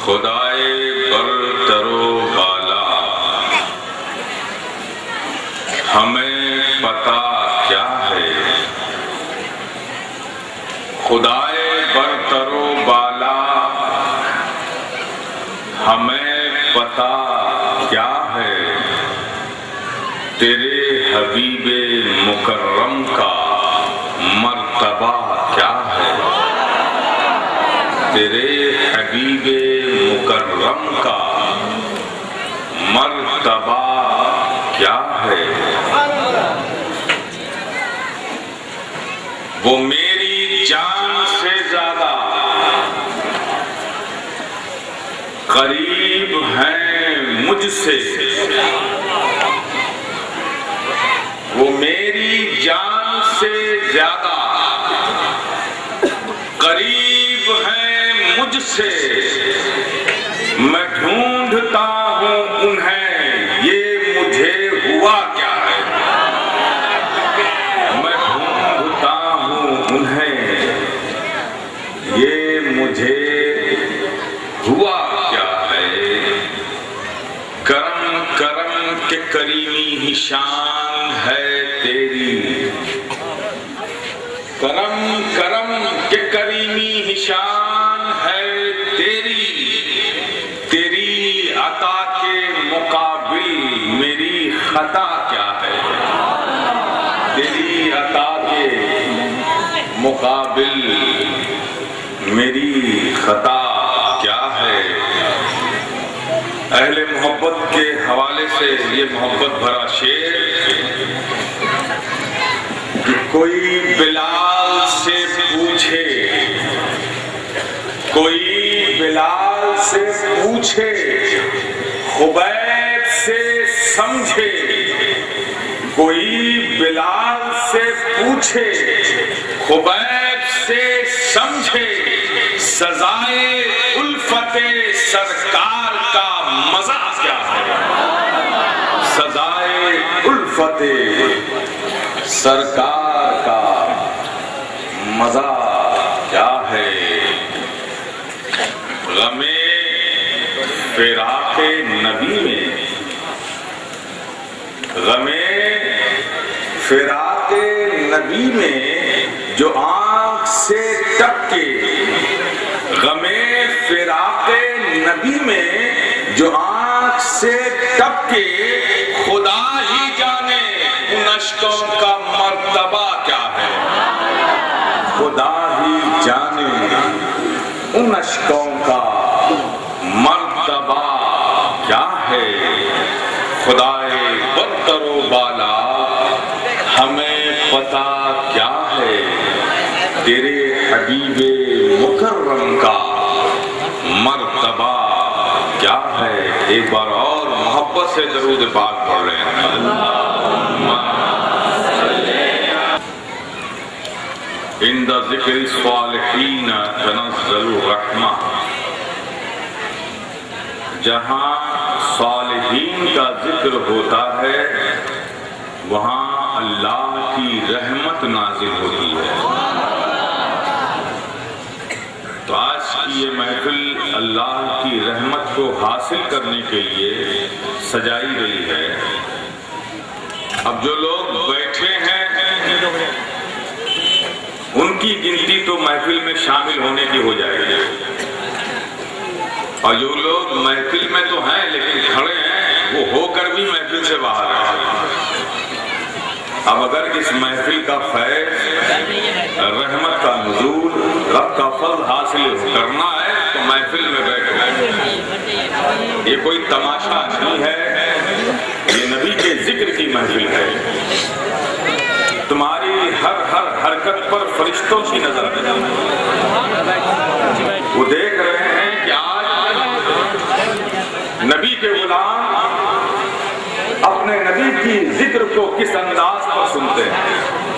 خدائے برتر و بالا ہمیں پتہ کیا ہے، خدائے برتر و بالا ہمیں پتہ کیا ہے، تیرے حبیب مکرم کا مرتبہ کیا ہے، تیرے حبیب مکرم کا مرتبہ کیا ہے۔ وہ میری جان سے زیادہ قریب ہیں مجھ سے، وہ میری جان سے زیادہ قریب ہیں مجھ سے، میں ڈھونڈتا ہوں انہیں یہ مجھے ہوا کیا ہے، میں ڈھونڈتا ہوں انہیں یہ مجھے ہوا کیا ہے۔ کرم کرم کے کریمی ہی شان ہے تیری، کرم کرم کے کریمی ہی شان ہے تیری، تیری عطا کے مقابل میری خطا کیا ہے، تیری عطا کے مقابل میری خطا کیا ہے۔ اہل محبت کے حوالے سے یہ محبت بھرا شعر کہ کوئی بلال سے پوچھے، کوئی بلال سے پوچھے، خبیب سے سمجھے، کوئی بلال سے پوچھے، خبیب سے سمجھے، سزائے الفت سرکار کا مزہ کیا ہے، سزائے الفت سرکار کا مزہ کیا ہے۔ غم فراق نبی میں، غم فراق نبی میں جو آنکھ سے ٹپکے، غم فراق نبی میں جو آنکھ سے ٹپکے، خدا ہی جانے ان اشکوں کا مرتبہ کیا ہے، خدا ہی جانے ان اشکوں کا مرتبہ کیا ہے۔ خدائے برتر و بالا ہمیں پتہ کیا ہے، تیرے حبیب مکرم کا مرتبہ کیا ہے۔ ایک بار اور محبت سے درود پاک پڑھ رہے ہیں۔ عند ذکر الصالحین تنزل الرحمہ، جہاں صالحین کا ذکر ہوتا ہے وہاں اللہ کی رحمت نازل ہوتی ہے۔ تو آج کی یہ محفل اللہ کی رحمت کو حاصل کرنے کے لیے سجائی گئی ہے۔ اب جو لوگ بیٹھے ہیں ان کی گنتی تو محفل میں شامل ہونے کی ہو جائے گی، اور جو لوگ محفل میں تو ہیں لیکن کھڑے ہیں وہ ہو کر بھی محفل سے باہر ہیں۔ اب اگر اس محفل کا فیض، رحمت کا نزول، رب کا فضل حاصل کرنا ہے تو محفل میں بیٹھو۔ یہ کوئی تماشا نہیں ہے، یہ نبی کے ذکر کی محفل ہے۔ تمہاری ہر حرکت پر فرشتوں کی نظر ہے، وہ دیکھ رہے ہیں کہ آج نبی کے غلام اپنے نبی کی ذکر کو کس انداز پر سنتے ہیں۔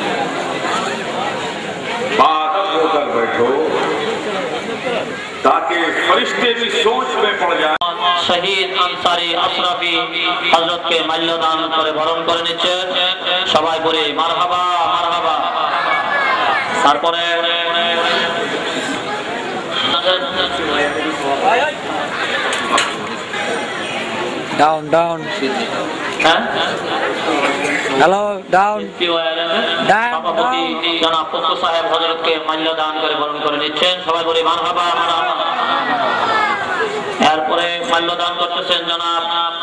باادب ہو کر بیٹھو تاکہ فرشتے بھی سوچ میں پڑ جائیں۔ শহীদ আনসারী আশরাফি হযরতকে মাল্যদান করে বরণ করে নিচ্ছেন। সবাই বলি মারহাবা মারহাবা। তারপরে Down, down. হ্যাঁ Hello, down. সভাপতি জনাব ফখরুল সাহেব হযরতকে মাল্যদান করে বরণ করে নিচ্ছেন। সবাই বলি মারহাবা মারহাবা। এরপরে মাল্যদান করতেছেন জনাব,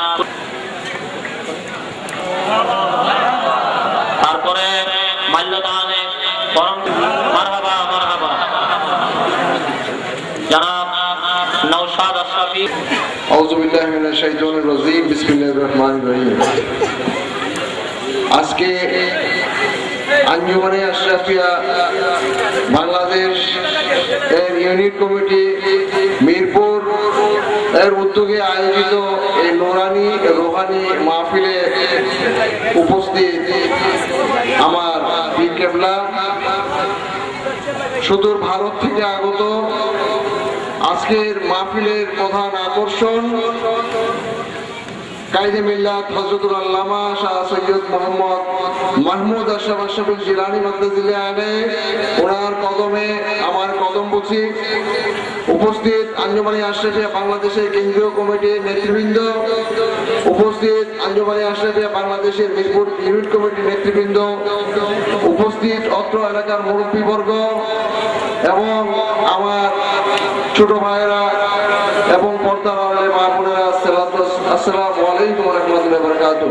তারপরে মাল্যদানে বরণ মারহাবা মারহাবা জনাব নওশাদ আশরাফি। আউযু বিল্লাহি মিনাশ শাইতানির রাজীম। বিসমিল্লাহির রহমানির রহিম। আজকে আঞ্জুমানে আশরাফিয়া বাংলাদেশ এর ইউনিট কমিটি মিরপুর এর উদ্যোগে আয়োজিত এই নুরানি রোহানি মাহফিলে উপস্থিত আমার পীর কেবলা, সুদূর ভারত থেকে আগত আজকের মাহফিলের প্রধান আকর্ষণ কায়েদে মিল্লাত হযরতুল আল্লামা শাহ সৈয়দ মোহাম্মদ মাহমুদ আশরাফ আশরাফুল জিলানী মাদ্দাজিল্লাহ আলাইহি, ওনার কদমে আমার কদম বসি। উপস্থিত আঞ্জুমানে আশরাফিয়া বাংলাদেশের কেন্দ্রীয় কমিটির নেতৃবৃন্দ, উপস্থিত আঞ্জুমানে আশরাফিয়া বাংলাদেশের মিরপুর ইউনিট কমিটির নেতৃবৃন্দ, উপস্থিত অত্র এলাকার মুরব্বীবর্গ এবং আমার ছোট ভাইয়েরা এবং পর্দার আড়ালে মা বোনেরা, আসসালামু আলাইকুম ওয়া রাহমাতুল্লাহি ওয়া বারাকাতুহু।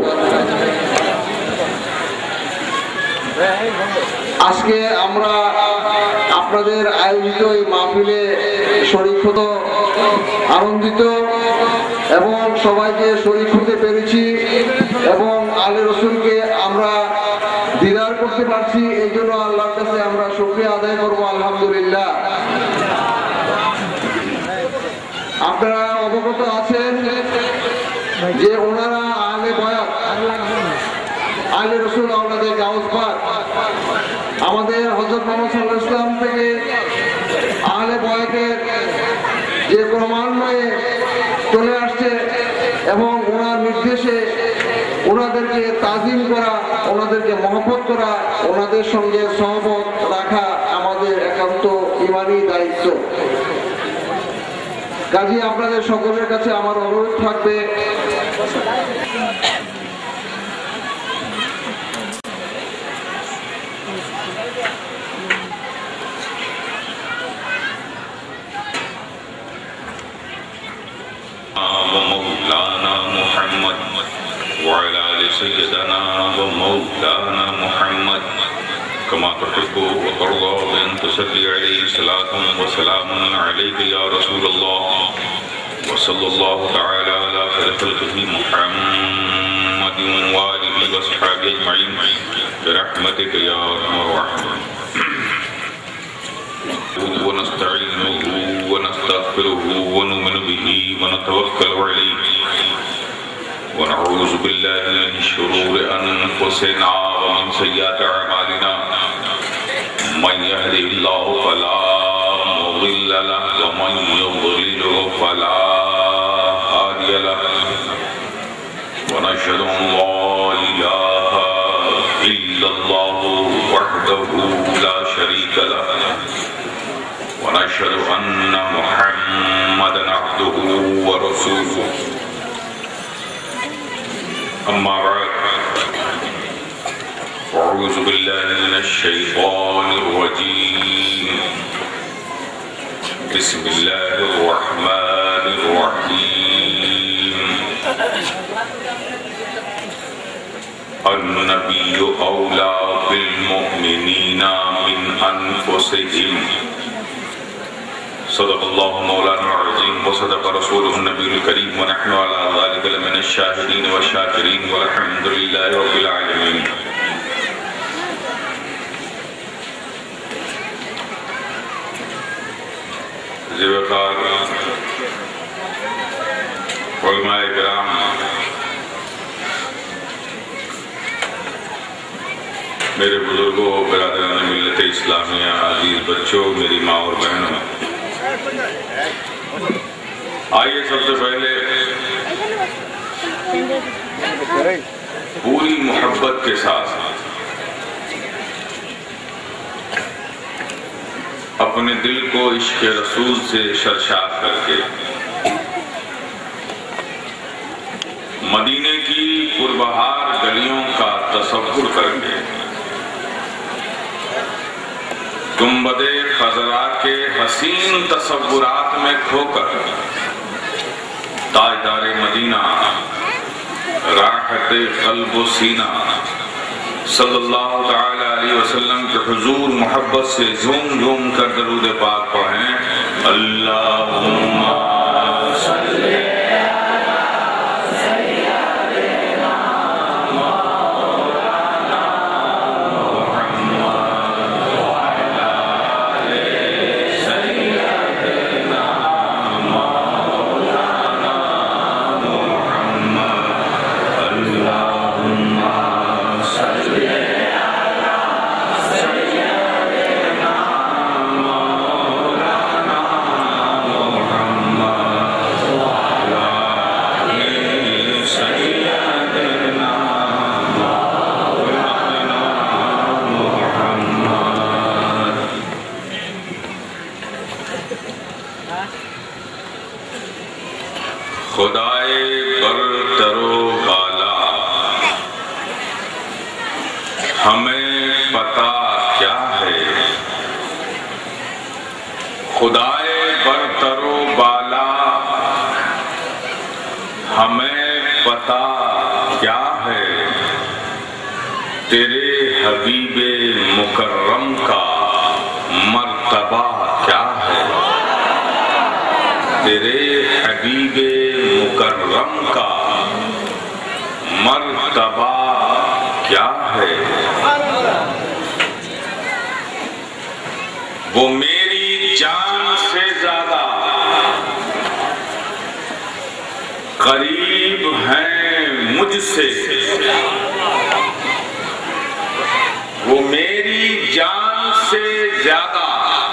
আজকে আমরা আপনাদের আয়োজিত এই মাহফিলে শরীক হতে আনন্দিত এবং সবাইকে শরীক হতে পেরেছি এবং আলে রসুলকে আমরা দিদার করতে পারছি। এই জন্য আল্লাহর কাছে আমরা শুকরিয়া আদায় করবো, আলহামদুলিল্লাহ। আপনারা অবগত আছেন যে ওনারা আলে বয়াত, আলে রসুল আওলাদে গাউস পাক, আমাদের হযরত মুহাম্মদ সাল্লাল্লাহু আলাইহি ওয়াসাল্লাম থেকে আলে বয়াতের যে ক্রমান্বয়ে চলে আসছে এবং ওনার নির্দেশে ওনাদেরকে তাজিম করা, ওনাদেরকে মহব্বত করা, ওনাদের সঙ্গে সহবত রাখা আমাদের একান্ত ঈমানী দায়িত্ব। কাজী আপনাদের সকলের কাছে আমার অনুরোধ থাকবে, ومولانا محمد وعلى آل سيدنا ومولانا محمد كما تحب وترضى بأن تصلي عليه صلاة وسلام عليك يا رسول الله وصلى الله تعالى على خير خلقه محمد وآله وصحبه أجمعين برحمتك يا أرحم الراحمين. ونستعينه ونستغفره ونؤمن به ونتوكل عليه ونعوذ بالله من شرور أنفسنا ومن سيئات أعمالنا من يهده الله فلا مضل له ومن يضلل فلا هادي له ونشهد أن لا إله إلا الله وحده لا شريك له ونشهد أن محمدا عبده ورسوله. أما بعد أعوذ بالله من الشيطان الرجيم. بسم الله الرحمن الرحيم. النبي أولى بالمؤمنين من أنفسهم. صدق الله مولانا العظيم وصدق رسوله النبي الكريم ونحن على ذلك لمن الشاهدين والشاكرين والحمد لله رب العالمين. ذوقار علماء کرام، میرے بزرگوں، برادران ملت اسلامیہ، عزیز بچوں، میری ماں اور بہنوں، آئیے سب سے پہلے پوری محبت کے ساتھ اپنے دل کو عشق رسول سے سرشار کر کے مدینے کی پربہار گلیوں کا تصور کر کے گنبد خضرا کے حسین تصورات میں کھو کر تاجدار مدینہ راحت قلب و سینہ صلی اللہ تعالی علیہ وسلم کے حضور محبت سے جھوم جھوم کر درود پاک پڑھیں۔ اللہم صلی خدائے برتر و بالا ہمیں پتا کیا ہے، خدائے برتر و بالا ہمیں پتا کیا ہے، تیرے حبیب مکرم کا مرتبہ کیا ہے، تیرے حبیب مکرم کا مرتبہ کیا ہے۔ وہ میری جان سے زیادہ قریب ہیں مجھ سے، وہ میری جان سے زیادہ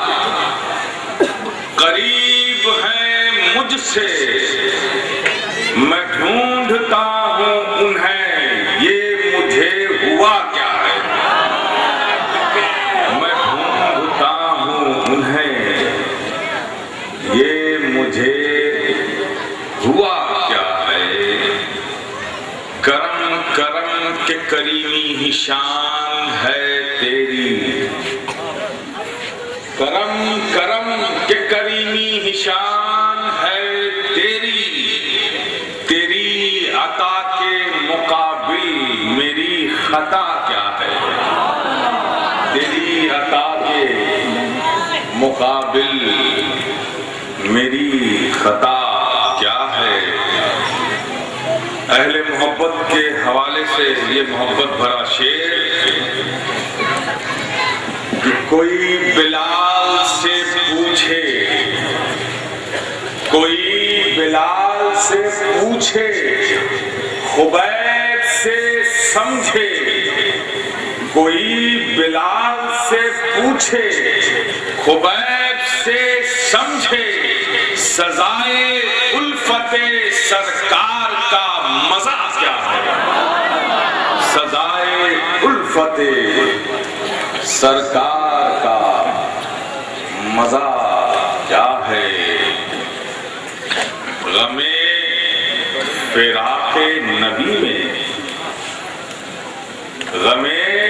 قریب ہیں مجھ سے، میں ڈھونڈتا ہوں انہیں یہ مجھے ہوا کیا ہے، میں ڈھونڈتا ہوں انہیں یہ مجھے ہوا کیا ہے۔ کرم کرم کے کریمی ہی شان ہے تیری، کرم کرم کے کریمی ہی شان ہے تیری، تیری عطا کے مقابل میری خطا کیا ہے، تیری عطا کے مقابل میری خطا کیا ہے۔ اہل محبت کے حوالے سے یہ محبت بھرا شعر کہ کوئی بلال سے پوچھے، کوئی بلال سے پوچھے، خبیب سے سمجھے، کوئی بلال سے پوچھے، خبیب سے سمجھے، سزائے الفت سرکار کا مزہ کیا ہے، سزائے الفت سرکار کا مزہ کیا ہے۔ غم فراق نبی میں، غم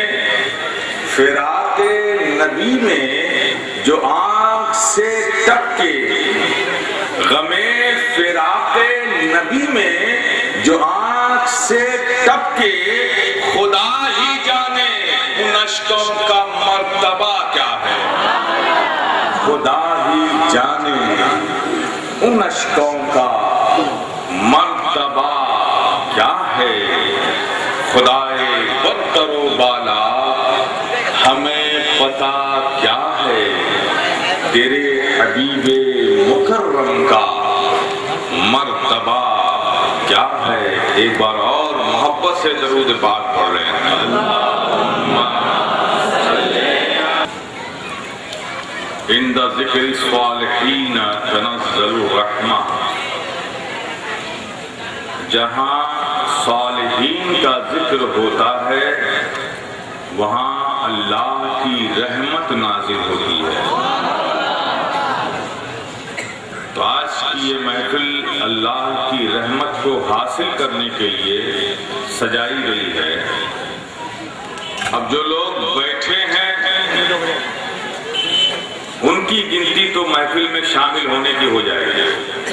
فراق نبی میں جو آنکھ سے ٹپکے، غم فراق نبی میں جو آنکھ سے ٹپکے، خدا ہی جانے ان اشکوں کا مرتبہ کیا ہے، خدا ہی جانے ان اشکوں کا مرتبہ کیا ہے۔ خدائے برتر و بالا ہمیں پتا کیا ہے، تیرے حبیب مکرم کا مرتبہ کیا ہے۔ ایک بار اور محبت سے درود پاک پڑھ رہے ہیں۔ عند ذکر الصالحین تنزل الرحمہ، جہاں صالحین کا ذکر ہوتا ہے وہاں اللہ کی رحمت نازل ہوتی ہے۔ تو آج کی یہ محفل اللہ کی رحمت کو حاصل کرنے کے لیے سجائی گئی ہے۔ اب جو لوگ بیٹھے ہیں ان کی گنتی تو محفل میں شامل ہونے کی ہو جائے گی،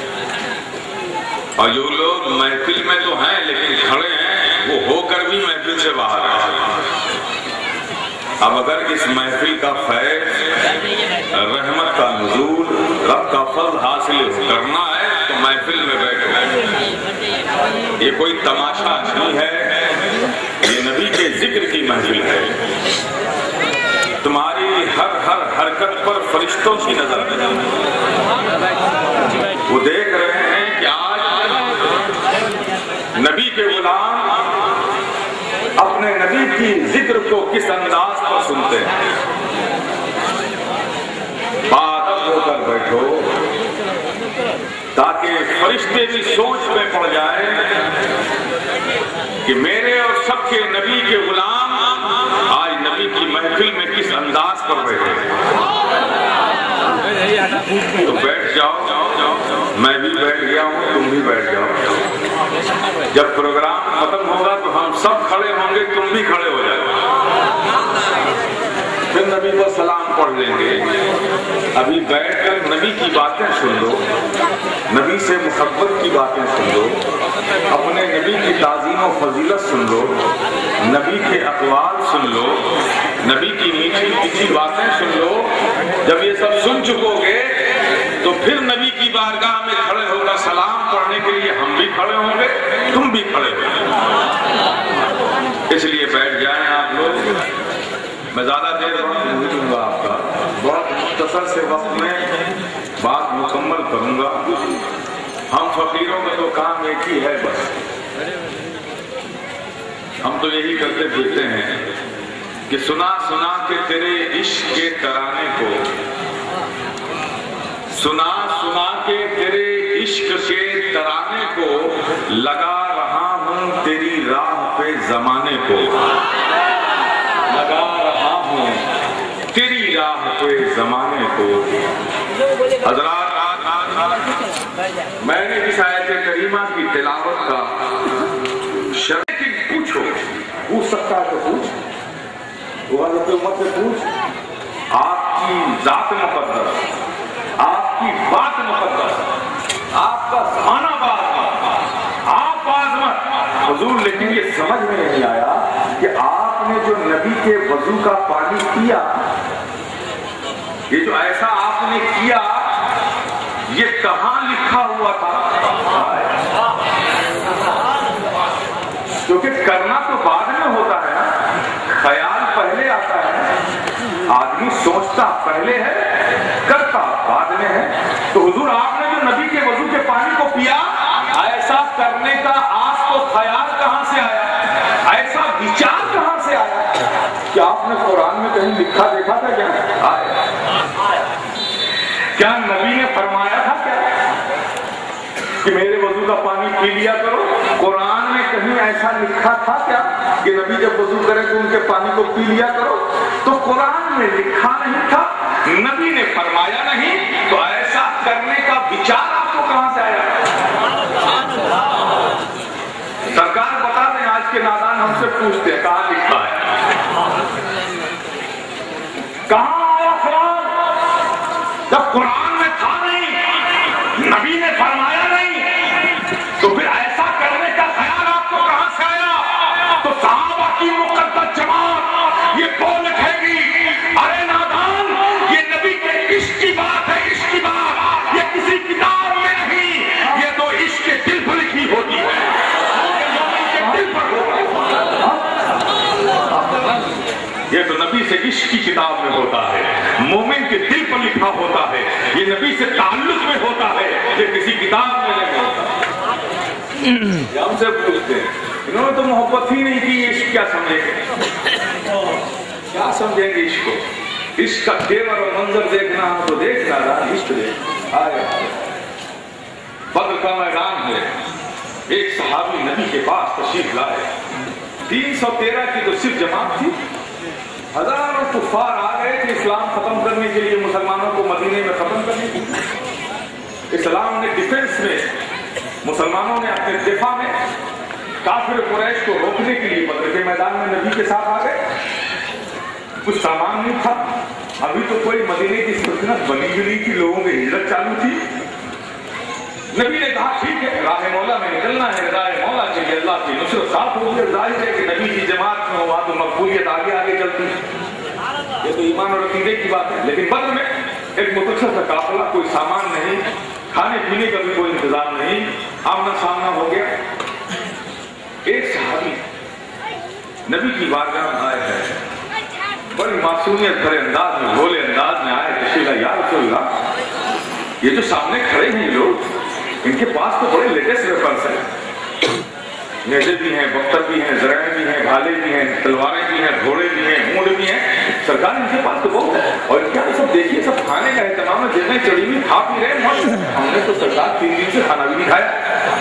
اور جو لوگ محفل میں تو ہیں لیکن کھڑے ہیں وہ ہو کر بھی محفل سے باہر ہیں۔ اب اگر اس محفل کا فیض، رحمت کا نزول، رب کا فضل حاصل کرنا ہے تو محفل میں بیٹھو۔ یہ کوئی تماشا نہیں ہے، یہ نبی کے ذکر کی محفل ہے۔ تمہاری ہر حرکت پر فرشتوں کی نظر ہے، وہ دیکھ رہے ہیں کہ آج نبی کے غلام اپنے نبی کی ذکر کو کس انداز پر سنتے ہیں۔ باادب ہو کر بیٹھو تاکہ فرشتے بھی سوچ میں پڑ جائیں کہ میرے اور سب کے نبی کے غلام آج نبی کی محفل میں کس انداز پر بیٹھے ہیں۔ تو بیٹھ جاؤ، میں بھی بیٹھ گیا ہوں، تم بھی بیٹھ جاؤ۔ جب پروگرام ختم ہوگا تو ہم سب کھڑے ہوں گے، تم بھی کھڑے ہو جائے، پھر نبی کو سلام پڑھ لیں گے۔ ابھی بیٹھ کر نبی کی باتیں سن لو، نبی سے محبت کی باتیں سن لو، اپنے نبی کی تعظیم و فضیلت سن لو، نبی کے اقوال سن لو، نبی کی میٹھی میٹھی باتیں سن لو۔ جب یہ سب سن چکو گے تو پھر نبی کی بارگاہ میں کھڑے ہو کر سلام پڑھنے کے لیے ہم بھی کھڑے ہوں گے، تم بھی کھڑے ہو گے۔ اس لیے بیٹھ جائیں آپ لوگ۔ میں زیادہ دیر وقت نہیں دوں گا آپ کا، بہت مختصر سے وقت میں بات مکمل کروں گا۔ ہم فقیروں کا تو کام ایک ہی ہے، بس ہم تو یہی کرتے پھرتے ہیں کہ سنا سنا کے تیرے عشق کے ترانے کو، سنا سنا کے تیرے عشق کے ترانے کو، لگا رہا ہوں تیری راہ پہ زمانے کو، لگا رہا ہوں تیری راہ پہ زمانے کو۔ حضرات، میں نے اس آیت کریمہ کی تلاوت کا شرط پوچھ سکتا ہے تو پوچھ، وہ حضرت عمر سے پوچھ۔ آپ کی ذات مقدس، آپ کی بات مقدس، آپ کا زمانہ باز، آپ عظمت حضور، لیکن یہ سمجھ میں نہیں آیا کہ آپ نے جو نبی کے وضو کا پانی پیا، یہ جو ایسا آپ نے کیا، یہ کہاں لکھا ہوا تھا؟ کیونکہ کرنا تو بعد میں ہوتا ہے نا، خیال پہلے آتا ہے، آدمی سوچتا پہلے ہے، کرتا بعد میں ہے۔ تو حضور آپ نے جو نبی کے وضو کے پانی کو پیا، ایسا کرنے کا آپ کو خیال کہاں سے آیا، ایسا وچار کہاں سے آیا؟ کیا آپ نے قرآن میں کہیں لکھا دیکھا تھا؟ کیا نبی نے فرمایا تھا کیا کہ میرے وضو کا پانی پی لیا کرو؟ قرآن میں کہیں ایسا لکھا تھا کیا کہ نبی جب وضو کرے تو ان کے پانی کو پی لیا کرو؟ تو قرآن میں لکھا نہیں تھا، نبی نے فرمایا نہیں، تو ایسا کرنے کا وچار آپ کو کہاں سے آیا؟ سرکار بتا دیں، آج کے نادان ہم سے پوچھتے ہیں کہاں لکھا ہے، کہاں آیا خیال؟ جب قرآن میں تھا نہیں، نبی نے فرمایا نہیں، تو پھر ایسا کرنے کا خیال آپ کو کہاں سے آیا؟ تو صحابہ کی مقدس جماعت یہ بول اٹھے گی، ارے نادان، یہ نبی کے عشق کی بات ہے، عشق کی بات، یہ کسی کتاب میں نہیں، یہ تو عشق کے دل پر لکھی ہوتی ہے، دل پر ہوتا ہے۔ یہ تو نبی سے عشق کی کتاب میں ہوتا ہے، مومن کے دل پر لکھا ہوتا ہے، یہ نبی سے تعلق میں ہوتا ہے، یہ کسی کتاب میں نہیں ہوتا۔ یہ ہم سے پوچھتے ہیں، انہوں نے تو محبت ہی نہیں کی، عشق کیا سمجھیں گے؟ کیا سمجھیں گے عشق کو؟ عشق کا تیور اور منظر دیکھنا ہو تو دیکھ رہا، عشق دیکھ آئے۔ بدر کا میدان ہے، ایک صحابی نبی کے پاس تشریف لائے، 313 کی تو صرف جماعت تھی، ہزاروں کفار آ گئے تھے اسلام ختم کرنے کے لیے، مسلمانوں کو مدینے میں ختم کرنے کے لیے۔ इस्लाम ने डिफेंस में, मुसलमानों ने अपने दिफा में काफिर कुरैश को रोकने के लिए बदर के मैदान में नबी के साथ आ गए। कुछ सामान नहीं था, अभी तो कोई मदीने की सल्तनत बनी भी नहीं थी, लोगों की हिजरत चालू थी। नबी ने कहा ठीक है, राह मौला में निकलना है, राह मौला के लिए अल्लाह की नुसरत साफ हो गई। जाहिर है कि नबी की जमात में हुआ तो मकबूलियत आगे आगे चलती है, ये तो ईमान और अकीदे की बात है। लेकिन बदर में एक मुतसर सा काफिला, कोई सामान नहीं, खाने पीने का भी कोई इंतजाम नहीं, आमना सामना हो गया। एक सहाबी नबी की बारगाह में आए हैं, बड़ी मासूमियत भरे अंदाज में, भोले अंदाज में आए, कशीला या रसूलल्लाह, ये जो सामने खड़े हैं लोग, इनके पास तो बड़े लेटेस्ट वेपन्स हैं, नेज़े भी हैं, बख्तर भी हैं, ज़राए भी हैं, भाले भी हैं, तलवारें भी हैं, घोड़े भी हैं, ऊंट भी हैं, सरकार इनके पास तो बहुत है। और क्या सब देखिए, सब खाने का एहतमाम है, जितने चढ़ी हुई खा पी रहे हैं। हमने तो सरकार 3 दिन से खाना भी नहीं खाया,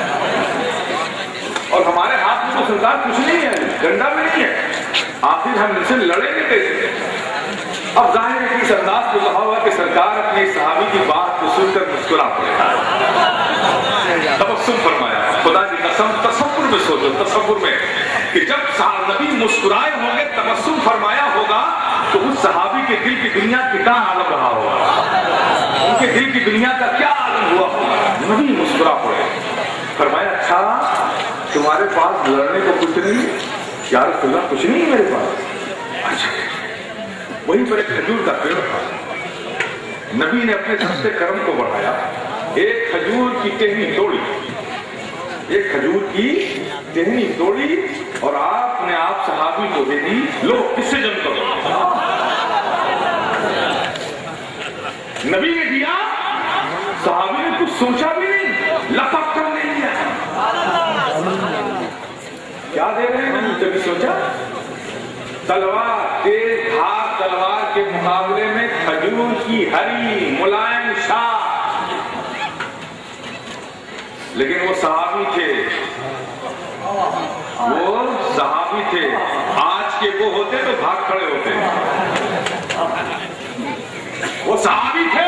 और हमारे हाथ में तो सरकार कुछ नहीं है, डंडा भी नहीं है, आखिर हम इनसे लड़ेंगे कैसे? अब जाहिर है कि इस अंदाज को कहा हुआ कि सरकार अपने सहाबी की बात को सुनकर मुस्कुरा पड़े, तबस्सुम फरमाया। खुदा की कसम, तसव्वुर में सोचो, तसव्वुर में कि जब नबी मुस्कुराए होंगे, तबस्सुम फरमाया होगा, तो उस सहाबी के दिल की दुनिया की क्या आलम रहा होगा, उनके दिल की दुनिया का क्या आलम हुआ होगा। नबी मुस्कुरा पड़े, फरमाया अच्छा तुम्हारे पास लड़ने को कुछ नहीं? या रसूलल्लाह कुछ नहीं है मेरे पास। अच्छा, वहीं पर एक खजूर का पेड़ था, नबी ने अपने दस्ते करम को बढ़ाया, एक खजूर की टहनी तोड़ी, एक खजूर की टहनी तोड़ी, और आपने आप सहाबी को दे दी, लो इससे जंग करो। नबी ने दिया, सहाबी ने कुछ सोचा भी नहीं, लपक कर ले लिया। क्या दे रहे हैं नबी, कभी सोचा? तलवार, तेज धार तलवार के मुकाबले में खजूर की हरी मुलायम शाह। लेकिन वो सहाबी थे, वो सहाबी थे, आज के वो होते तो भाग खड़े होते, वो सहाबी थे।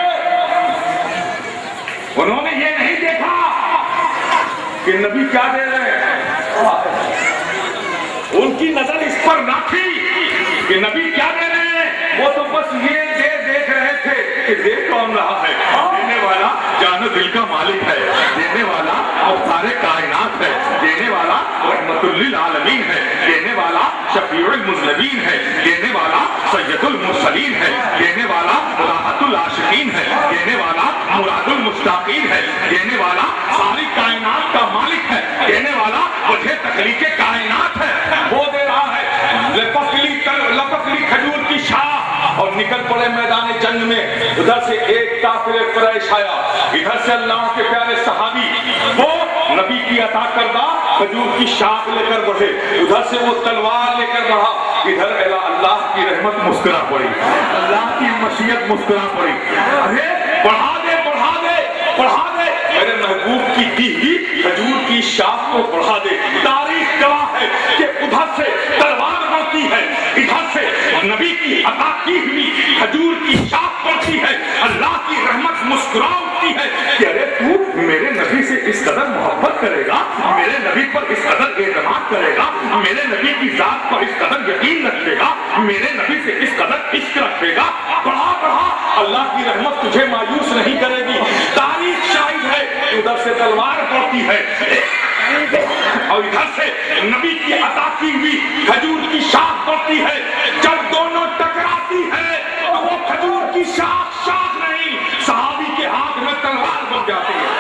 उन्होंने ये नहीं देखा कि नबी क्या दे रहे हैं, उनकी नजर इस पर ना थी कि नबी क्या दे रहे हैं, वो तो बस ये देख रहे थे कि देख कौन रहा है, देने वाला जानो दिल का मालिक है, देने वाला मुख्तार कायनात है, देने वाला रहमतुल लिल आलमीन है, देने वाला शफीउल मुज़नबीन है, देने वाला सय्यदुल मुरसलीन है, देने वाला राहतुल आशिकीन है, देने वाला मुरादुल मुश्ताकीन है, देने वाला सारी कायनात का मालिक है, देने वाला वजह तखलीक़े कायनात है, वो दे रहा है। लपकली खजूर की शाह, और निकल पड़े मैदान जंग में। उधर से एक काफिर कुरैश आया, इधर से अल्लाह के प्यारे सहाबी वो नबी की अता करदा खजूर की शाख लेकर बढ़े, उधर से वो तलवार लेकर बढ़ा, इधर अल्लाह की रहमत मुस्कुरा पड़ी, अल्लाह की मशीयत मुस्कुरा पड़ी। अरे बढ़ा दे बढ़ा दे बढ़ा दे, मेरे महबूब की दी हुई खजूर की शाख को बढ़ा दे। तारीख गवाह है कि उधर से तलवार बढ़ती है, इधर से नबी की अता की हुई खजूर की शाख बढ़ती है, अल्लाह की रहमत मुस्कुरा उठती है कि अरे तू मेरे नबी से इस कदर मोहब्बत करेगा, मेरे नबी पर इस कदर एतमाद करेगा, मेरे नबी की जात पर इस कदर यकीन रखेगा, मेरे नबी से इस कदर इश्क रखेगा, बढ़ा बढ़ा, अल्लाह की रहमत तुझे मायूस नहीं करेगी। तारीख शाहिद है, उधर से तलवार बढ़ती है और इधर से नबी की अता की हुई खजूर की शाख बढ़ती है। जब दोनों टकराती है तो वो खजूर की शाख शाख नहीं, सहाबी के हाथ में तलवार बन जाती है।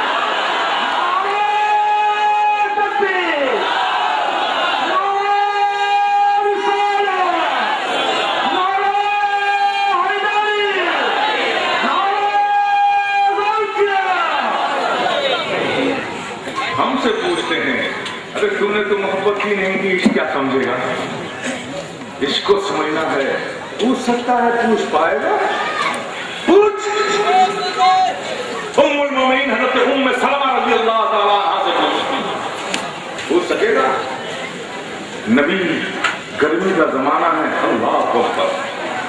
हमसे पूछते हैं अरे तूने तो मोहब्बत ही नहीं की, इश्क क्या समझेगा? इश्क को समझना है, पूछ सकता है, पूछ पाएगा? पूछ। उम्मुल मोमिनीन हज़रत उम्मे सलमा रज़ियल्लाहु ताला अन्हा से पूछ सकेगा? नबी, गर्मी का जमाना है, अल्लाह अकबर,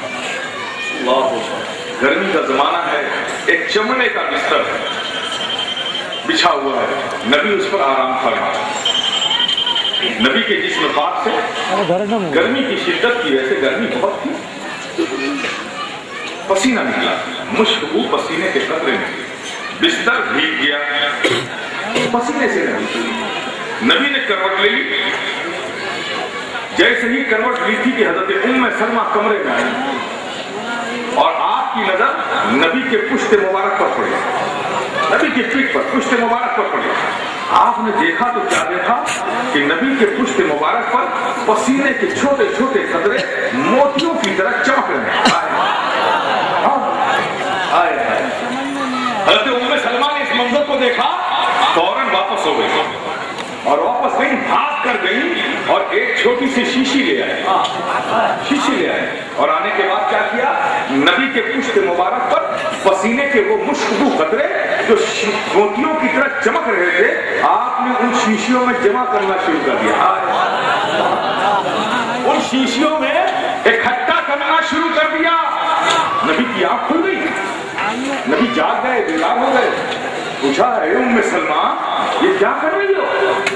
अल्लाह अकबर, गर्मी का जमाना है, एक चमड़े का बिस्तर है, بچھا ہوا ہے، نبی اس پر آرام فرما۔ نبی کے جسم پاک سے گرمی کی شدت کی وجہ سے گرمی بہت تھی، پسینہ نکلا، مشکو پسینے کے قطرے نکلے، بستر بھیگ گیا پسینے سے۔ نبی نے کروٹ لے لی، جیسے ہی کروٹ لی تھی کہ حضرت ام سلمہ کمرے میں آئی اور آپ کی نظر نبی کے پشت مبارک پر پڑی، نبی کی پیٹھ پر پشت مبارک پر پڑی۔ آپ نے دیکھا تو کیا دیکھا کہ نبی کے پشت مبارک پر پسینے کے چھوٹے چھوٹے قطرے موتیوں کی طرح چمک رہے ہیں۔ حضرت ام سلمہ نے اس منظر کو دیکھا، فوراً واپس ہو گئی اور واپس گئی، بھاگ کر گئی اور ایک چھوٹی سی شیشی لے آئے، شیشی لے آئے اور آنے کے بعد کیا کیا، نبی کے پشت مبارک پر پسینے کے وہ مشکبو قطرے جو موتیوں کی طرح چمک رہے تھے، آپ نے ان شیشیوں میں جمع کرنا شروع کر دیا، ان شیشیوں میں اکٹھا کرنا شروع کر دیا۔ نبی کی آنکھ کھل گئی، نبی جاگ گئے، بیدار ہو گئے۔ پوچھا، اے ام سلمہ یہ کیا کر رہی ہو؟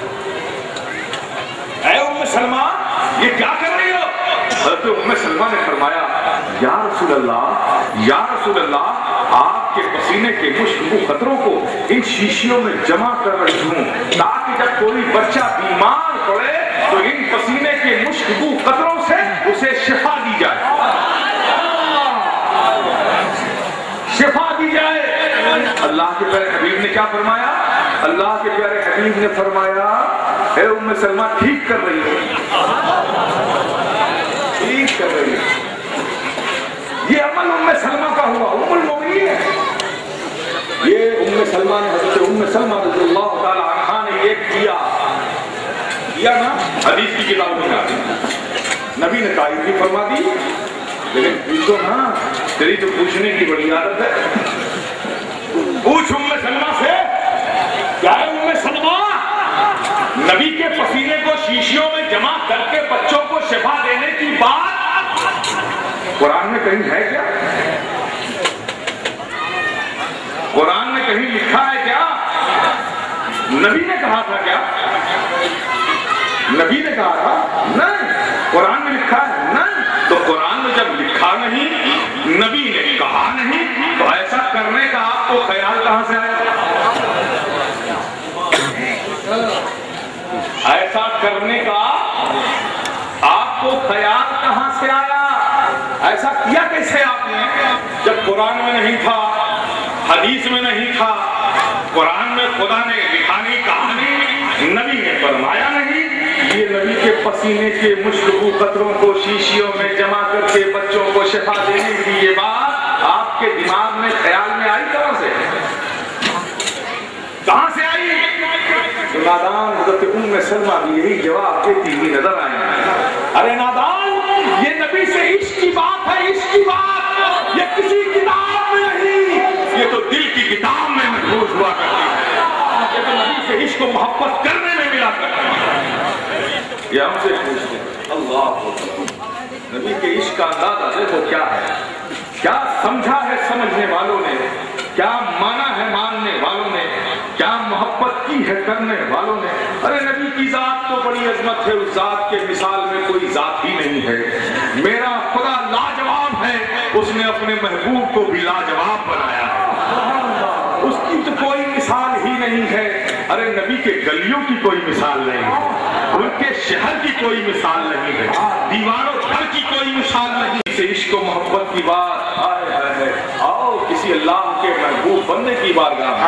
اے ام سلمہ یہ کیا کر رہی ہو؟ حضرت ام سلمہ نے فرمایا، یا رسول اللہ آپ کے پسینے کے مشکبو قطروں کو ان شیشیوں میں جمع کر رہی ہوں تاکہ جب کوئی بچہ بیمار پڑے تو ان پسینے کے مشکبو قطروں سے اسے شفا دی جائے، شفا دی جائے۔ اللہ کے پیارے حبیب نے کیا فرمایا؟ اللہ کے پیارے حبیب نے فرمایا، اے ام سلمہ ٹھیک کر رہی ہے، ٹھیک کر رہی ہے۔ یہ عمل ام سلمہ کا ہوا، ام المومنین ہے۔ یہ ام سلمہ نے، حضرت ام سلمہ رضی اللہ تعالی عنہا نے یہ کیا نا، حدیث کی کتاب میں آتی، نبی نے تائید بھی فرما دی، لیکن پوچھو نا، تیری تو پوچھنے کی بڑی عادت ہے، پوچھ ام سلمہ سے، کیا ہے ام سلمہ نبی کے پسینے کو شیشیوں میں جمع کر کے بچوں کو شفا دینے کی بات قرآن میں کہیں ہے کیا؟ قرآن میں کہیں لکھا ہے کیا؟ نبی نے کہا تھا کیا؟ نبی نے کہا تھا؟ نہیں۔ قرآن میں لکھا ہے؟ نہیں۔ تو قرآن میں جب لکھا نہیں، نبی نے کہا نہیں، تو ایسا کرنے کا آپ کو خیال کہاں سے آیا؟ ایسا کرنے کا آپ کو خیال کہاں سے آیا؟ ایسا کیا کیسے آپ نے جب قرآن میں نہیں تھا، حدیث میں نہیں تھا، قرآن میں خدا نے لکھا نہیں، کہا نہیں، نبی نے فرمایا نہیں؟ یہ نبی کے پسینے کے مشکبو قطروں کو شیشیوں میں جمع کر کے بچوں کو شفا دینے کی یہ بات آپ کے دماغ میں خیال میں آئی کہاں سے؟ کہاں سے آئی؟ نادان حضرت ام سلمہ بھی یہی جواب دیتی ہوئی نظر آئی، ارے نادان، یہ نبی سے عشق کی بات ہے، عشق کی بات، یہ کسی کتاب میں نہیں، یہ تو دل کی کتاب میں محفوظ ہوا کرتی ہے، یہ تو نبی سے عشق و محبت کرنے میں ملا کرتی ہے۔ یہ ہم سے پوچھتے ہیں، اللہ نبی کے عشق کا اندازہ دیکھو کیا ہے، کیا سمجھا ہے سمجھنے والوں نے، کیا مانا ہے ماننے والوں نے، کیا محبت کی ہے کرنے والوں نے۔ ارے نبی کی ذات تو بڑی عظمت ہے، اس ذات کے مثال میں کوئی ذات ہی نہیں ہے۔ میرا خدا لاجواب ہے، اس نے اپنے محبوب کو بھی لاجواب بنایا ہے، اس کی تو کوئی مثال ہی نہیں ہے۔ ارے نبی کے گلیوں کی کوئی مثال نہیں ہے، ان کے شہر کی کوئی مثال نہیں ہے، دیواروں گھر کی کوئی مثال نہیں۔ سے عشق و محبت کی بات، آؤ کسی اللہ کے محبوب بننے کی بارگاہ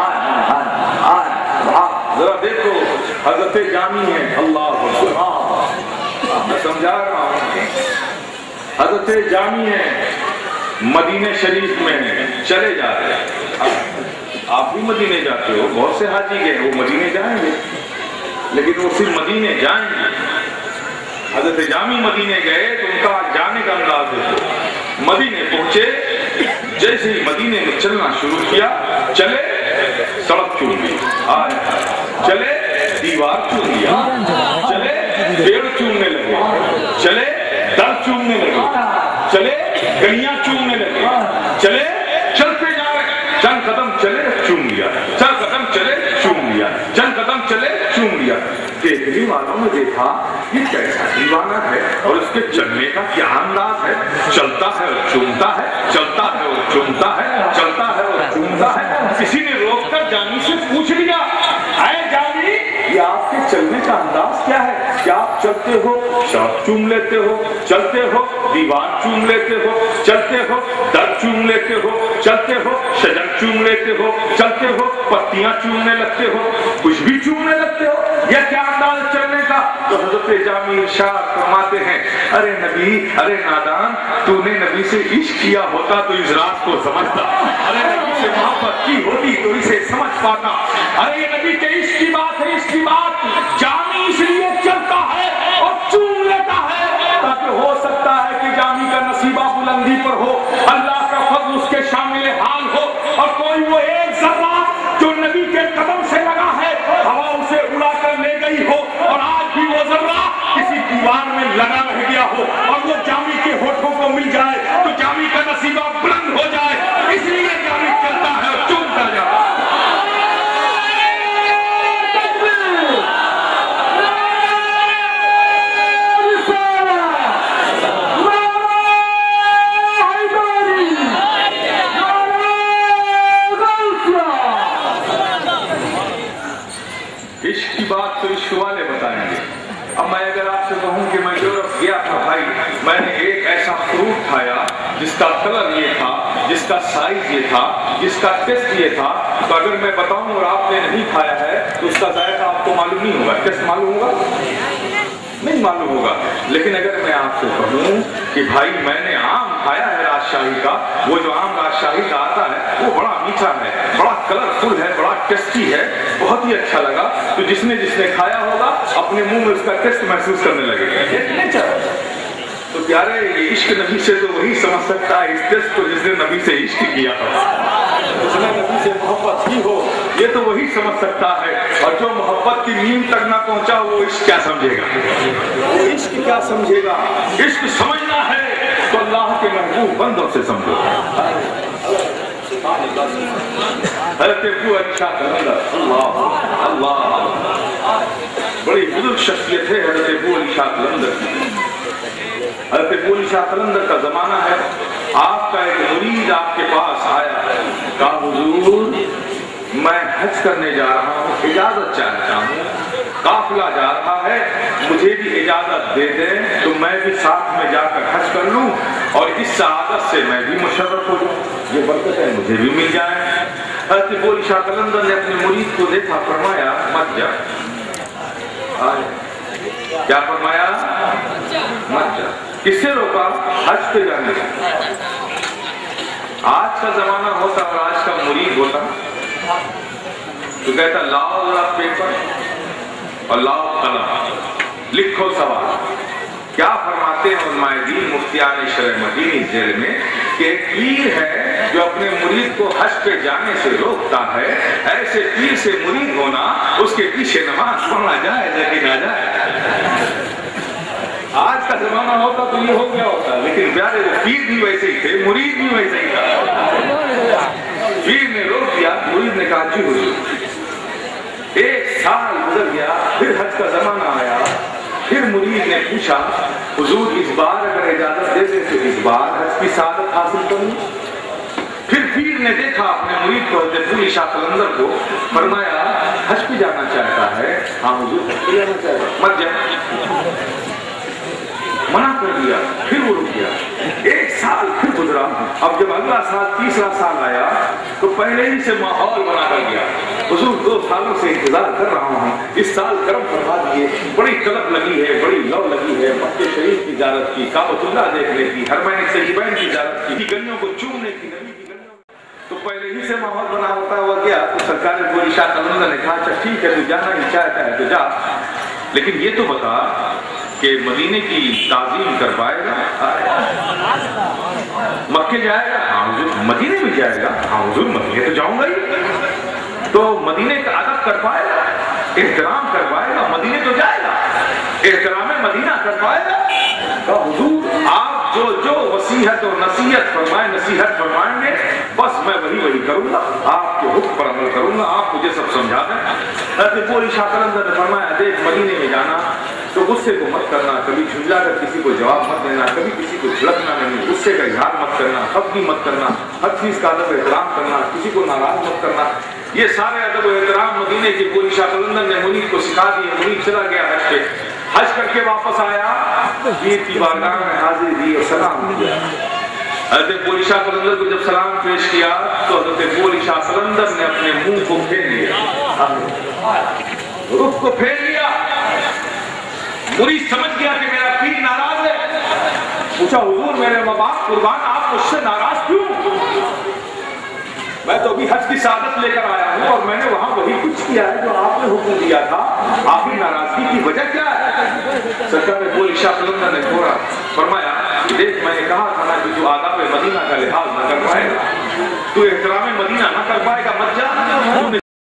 ذرا دیکھو، حضرت جامی ہے، اللہ میں سمجھا رہا ہوں، حضرت جامی ہے، مدینہ شریف میں چلے جا رہے ہیں، آپ بھی مدینے جاتے ہو، بہت سے حاجی گئے، وہ مدینے جائیں گے، لیکن وہ صرف مدینے جائیں گے۔ حضرت جامی مدینے گئے تو ان کا جانے کا انداز دیکھو، مدینے پہنچے، جیسے ہی مدینے میں چلنا شروع کیا، چلے سڑک چوم لی، چلے دیوار چوم لیا، چلے پیڑ چومنے لگے، چلے در چومنے لگے، چلے گلیاں چومنے لگے، چلے چلتے جا رہے، چند قدم چلے چوم لیا، چند قدم چلے چوم लिया, चंद कदम चले चूम लिया। देखने वालों ने देखा ये कैसा दीवाना है और उसके चलने का क्या अंदाज है, चलता है और चूमता है, चलता है और चूमता है, चलता है और चूमता है। किसी ने रोककर जानी से पूछ लिया, आए जानी ये आपके चलने का अंदाज क्या है? क्या आप चलते हो शौक चूम लेते हो, चलते हो दीवार चूम लेते हो, चलते हो दर चूम लेते हो, चलते हो शजर चूम लेते हो, चलते हो पत्तियां चूमने लगते हो, कुछ भी चूमने लगते हो, यह क्या अंदाज चलने का? तो हजरत जामी इरशाद फरमाते हैं, अरे नबी, अरे नादान, तूने नबी से इश्क किया होता तो इस रात को समझता, अरे नबी से मोहब्बत की होती तो इसे समझ पाता। अरे ये नबी के इश्क की बात है, इश्क की बात। जामी इसलिए चलता है और चूम लेता है ताकि हो सकता है कि जामी का नसीबा बुलंदी पर हो, अल्लाह का फज़्ल उसके शामिल हाल हो, और कोई वो एक जर्रा जो नबी के कदम से लगा है हवा उसे उड़ा कर ले गई हो, और आज भी वो जर्रा किसी दीवार में लगा रह गया हो और वो जामी के होठों को मिल जाए तो जामी का नसीबा बुलंद हो जाए। इसलिए जामी चलता है और चूमता जाता है। इश्क की बात तो इश्क वाले बताएंगे। अब मैं अगर आपसे कहूं कि मैं यूरोप गया था भाई, मैंने एक ऐसा फ्रूट खाया जिसका कलर ये था, जिसका साइज ये था, जिसका टेस्ट ये था, तो अगर मैं बताऊं और आपने नहीं खाया है तो उसका जायका आपको मालूम नहीं होगा। टेस्ट मालूम होगा? नहीं मालूम होगा। लेकिन अगर मैं आपसे कहूं कि भाई मैंने आम खाया है राजशाही का, वो जो आम राजशाही का आता है वो बड़ा मीठा है, बड़ा कलरफुल है, बड़ा टेस्टी है, बहुत ही अच्छा लगा, तो जिसने जिसने खाया होगा अपने मुंह में उसका टेस्ट महसूस करने लगेगा। तो प्यारे ये इश्क नबी से तो वही समझ सकता है इस टेस्ट को जिसने नबी से इश्क किया था, जिसने नबी से मोहब्बत की हो, ये तो वही समझ सकता है। और जो मोहब्बत की नींव तक ना पहुंचा वो इश्क क्या समझेगा? वो इश्क क्या समझेगा? इश्क समझना है तो अल्लाह के महबूब बंदों से समझो। हज़रत अबू अच्छा अल्लाह अल्लाह, बड़ी बुजुर्ग शख्सियत है हज़रत अबू अच्छा कलंदर की। हज़रत अबू अच्छा कलंदर का जमाना है, आपका एक मुरीद आपके पास आया, कहा हुजूर मैं हज करने जा रहा हूँ, इजाजत चाहता हूँ, काफिला जा रहा है, मुझे भी इजाजत दे दें तो मैं भी साथ में जाकर हज कर लूँ और इस सआदत से मैं भी मुशर्रफ हो जाऊँ, ये बरकतें मुझे भी मिल जाए। हज़रत अबू अच्छा कलंदर ने अपने मुरीद को देखा, फरमाया मत जा। क्या फरमाया? मत जा। किससे रोका? हज पे जाने का। आज का जमाना होता और आज का मुरीद होता तो कहता लाओ जरा पेपर और लाओ कलम, लिखो सवाल। क्या फरमाते हैं उलमाए-ए-दीन मुफ्तियान शरअ मदीनी जेल में कि एक पीर है जो अपने मुरीद को हज पे जाने से रोकता है, ऐसे पीर से मुरीद होना, उसके पीछे नमाज पढ़ना जाए कि ना जाए। आज का जमाना होता तो ये हो गया होता, लेकिन प्यारे वो पीर भी वैसे ही थे, मुरीद भी वैसे ही था। पीर ने रोक दिया, मुरीद ने कहा जी हुजूर। एक साल गुजर गया, फिर हज का जमाना आया, फिर मुरीद ने पूछा हुजूर इस बार अगर इजाजत दे दे तो इस बार हज की सादत हासिल करूं। फिर पीर ने देखा अपने मुरीद को, हज़रत अबू अच्छा कलंदर को, फरमाया हज पे जाना चाहता है? हाँ हुजूर हज पे जाना चाहता है। मत जा, मना कर दिया। फिर वो रुक गया। एक साल फिर गुजरा। अब जब अगला साल तीसरा साल आया तो पहले ही से माहौल बना कर गया, हुजूर 2 सालों से इंतजार कर रहा हूँ, इस साल करम फरमा दिए, बड़ी तलब लगी है, बड़ी लौ लगी है, मक्के शरीफ की ज़ियारत की, काबतुल्लाह देखने की, हरमैन सहीबैन की ज़ियारत की, गलियों को चूमने की, नबी की गलियों, तो पहले ही से माहौल बना होता हुआ गया। तो सरकार अबू अच्छा कलंदर ने कहा अच्छा ठीक है, तू जाना ही चाहता है तो जा, लेकिन ये तो बता कि मदीने की ताज़ीम कर पाएगा? मक्के जाएगा? हाँ हुजूर। मदीने भी जाएगा? हाँ हुजूर मदीने तो जाऊंगा ही। तो मदीने का अदब कर पाएगा, एहतराम कर पाएगा? मदीने तो जाएगा, एहतराम मदीना कर पाएगा? तो हुजूर आप जो जो वसीहत और नसीहत फरमाएंगे बस मैं वही वही करूंगा, आपके हुक्म पर अमल करूंगा, आप मुझे सब समझा दें। हज़रत पूरी शाह कलंदर ने फरमाया, देख मदीने में जाना तो गुस्से को मत करना, कभी झुंझला कर किसी को जवाब मत देना, कभी किसी को झिड़कना नहीं, गुस्से का इजहार मत करना, खफगी मत करना, हर चीज का अदब एहतराम करना, किसी को नाराज मत करना। ये सारे अदब एहतराम मदीने के पूरी शाह कलंदर ने मुनीब को सिखा दिए। मुनीब चला गया हज पे, हज करके वापस आया, पीर की बारगाह में हाजिरी दी और सलाम किया। हज़रत पूरी शाह कलंदर को जब सलाम पेश किया तो हज़रत पूरी शाह कलंदर ने अपने मुंह को फेर लिया, रुख को फेर लिया। मुरीद समझ गया कि मेरा पीर नाराज है। पूछा, हुजूर मेरे माँ बाप कुर्बान, आप मुझसे नाराज क्यों? मैं तो अभी हज की सादत लेकर आया हूँ और मैंने वहां वही कुछ किया है जो आपने हुक्म दिया था, आपकी नाराजगी की वजह क्या है? सरकार ने पूरी शाह कलंदर ने थोड़ा फरमाया, देख मैंने कहा था ना कि जो आदाब मदीना का लिहाज न कर पाएगा, तू एहतराम मदीना न कर पाएगा, मत